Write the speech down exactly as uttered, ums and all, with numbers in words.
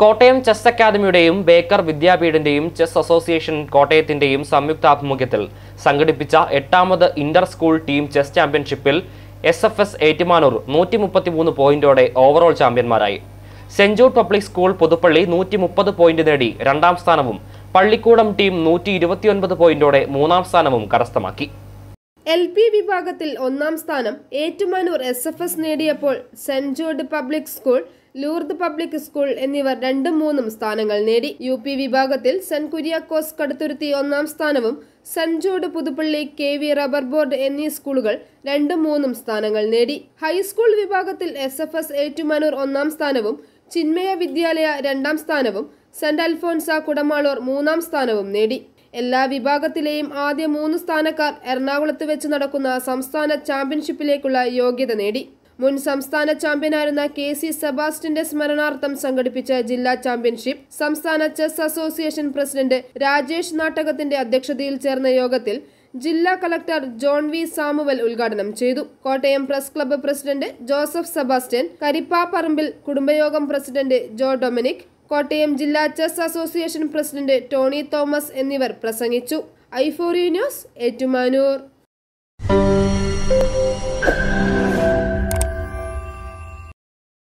Kottayam chess അക്കാദമിയുടെയും Baker വിദ്യാപീഠന്റെയും chess association കോട്ടയത്തിന്റെയും സംയുക്താഭിമുഖ്യത്തിൽ സംഘടിപ്പിച്ച എട്ടാമത് ഇന്റർ സ്കൂൾ ടീം ചെസ് ചാമ്പ്യൻഷിപ്പിൽ എസ് എഫ് എസ് ഏറ്റുമാനൂർ നൂറ്റി മുപ്പത്തിമൂന്ന് പോയിന്റോടെ ഓവറോൾ ചാമ്പ്യന്മാരായി. Saint Jude public school Puthuppally നൂറ്റി മുപ്പത് പോയിന്റ് നേടി രണ്ടാം സ്ഥാനവും പള്ളിക്കൂടം ടീം നൂറ്റി ഇരുപത്തിയൊൻപത് പോയിന്റോടെ മൂന്നാം സ്ഥാനവും കരസ്ഥമാക്കി. എൽ പി വിഭാഗത്തിൽ ഒന്നാം സ്ഥാനം ഏറ്റുമാനൂർ എസ് എഫ് എസ് നേടിയപ്പോൾ saint Jude public school, Lourdes public school എന്നിവർ രണ്ടും മൂന്നും സ്ഥാനങ്ങൾ നേടി. യു പി വിഭാഗത്തിൽ സെന്റ് കുര്യാക്കോസ് കടുത്തുരുത്തി ഒന്നാം സ്ഥാനവും saint Jude Puthuppally, K V rubber board എന്നീ സ്കൂളുകൾ രണ്ടും മൂന്നും സ്ഥാനങ്ങൾ നേടി. ഹൈസ്കൂൾ വിഭാഗത്തിൽ എസ് എഫ് എസ് ഏറ്റുമാനൂർ ഒന്നാം സ്ഥാനവും ചിന്മയ വിദ്യാലയ രണ്ടാം സ്ഥാനവും സെന്റ് അൽഫോൻസ കുടമാളൂർ മൂന്നാം സ്ഥാനവും നേടി. എല്ലാ വിഭാഗത്തിലെയും ആദ്യ മൂന്ന് സ്ഥാനക്കാർ എറണാകുളത്ത് വെച്ച് നടക്കുന്ന സംസ്ഥാന ചാമ്പ്യൻഷിപ്പിലേക്കുള്ള യോഗ്യത നേടി. മുൻ സംസ്ഥാന ചാമ്പ്യനായിരുന്ന കെ സി സെബാസ്റ്റ്യന്റെ സ്മരണാർത്ഥം സംഘടിപ്പിച്ച ജില്ലാ ചാമ്പ്യൻഷിപ്പ് സംസ്ഥാന ചെസ് അസോസിയേഷൻ പ്രസിഡന്റ് രാജേഷ് നാട്ടകത്തിന്റെ അധ്യക്ഷതയിൽ ചേർന്ന യോഗത്തിൽ ജില്ലാ കളക്ടർ ജോൺ വി സാമുവൽ ഉദ്ഘാടനം ചെയ്തു. Kottayam press club president Joseph Sebastian, കരിപ്പാപ്പറമ്പിൽ കുടുംബയോഗം പ്രസിഡന്റ് ജോ ഡൊമിനിക്, കോട്ടയം ജില്ലാ chess association president Tony Thomas എന്നിവർ പ്രസംഗിച്ചു. I four U news, Ettumanoor.